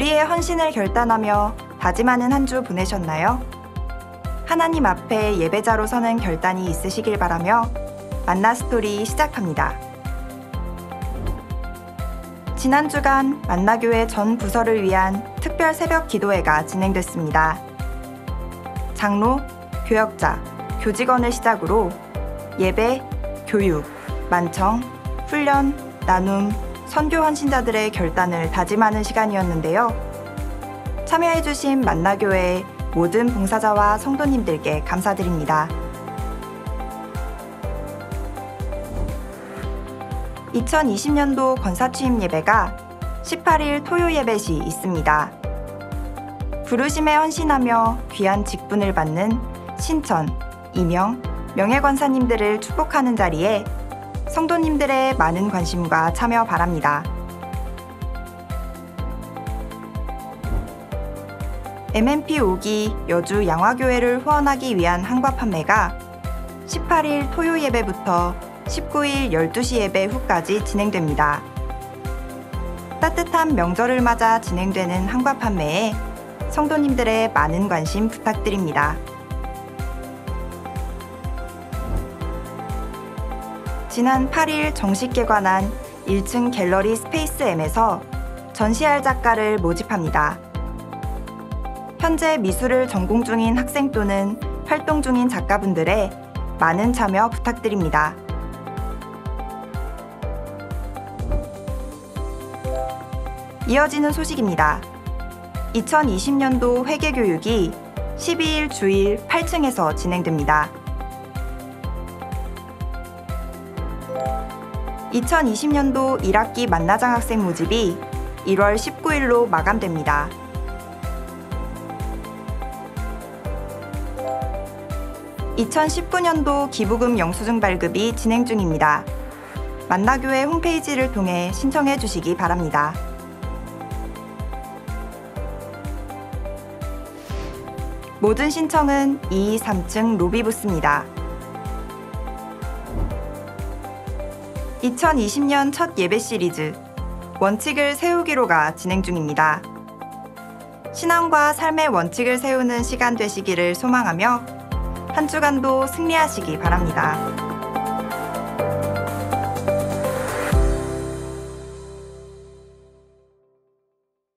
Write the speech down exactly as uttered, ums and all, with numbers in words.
우리의 헌신을 결단하며 다짐하는 한 주 보내셨나요? 하나님 앞에 예배자로 서는 결단이 있으시길 바라며 만나 스토리 시작합니다. 지난 주간 만나교회 전 부서를 위한 특별 새벽 기도회가 진행됐습니다. 장로, 교역자, 교직원을 시작으로 예배, 교육, 만청, 훈련, 나눔, 선교 헌신자들의 결단을 다짐하는 시간이었는데요. 참여해주신 만나교회의 모든 봉사자와 성도님들께 감사드립니다. 이천이십 년도 권사취임 예배가 십팔 일 토요 예배 시 있습니다. 부르심에 헌신하며 귀한 직분을 받는 신천, 이명, 명예권사님들을 축복하는 자리에 성도님들의 많은 관심과 참여 바랍니다. 엠엠피 오 기 여주 양화교회를 후원하기 위한 항과 판매가 십팔 일 토요 예배부터 십구 일 열두 시 예배 후까지 진행됩니다. 따뜻한 명절을 맞아 진행되는 항과 판매에 성도님들의 많은 관심 부탁드립니다. 지난 팔 일 정식 개관한 일 층 갤러리 스페이스 M에서 전시할 작가를 모집합니다. 현재 미술을 전공 중인 학생 또는 활동 중인 작가분들의 많은 참여 부탁드립니다. 이어지는 소식입니다. 이천이십 년도 회계교육이 십이 일 주일 팔 층에서 진행됩니다. 이천이십 년도 일 학기 만나장학생 모집이 일월 십구 일로 마감됩니다. 이천십구 년도 기부금 영수증 발급이 진행 중입니다. 만나교회 홈페이지를 통해 신청해 주시기 바랍니다. 모든 신청은 이, 삼 층 로비 부스입니다. 이천이십 년 첫 예배 시리즈 원칙을 세우기로가 진행 중입니다. 신앙과 삶의 원칙을 세우는 시간 되시기를 소망하며 한 주간도 승리하시기 바랍니다.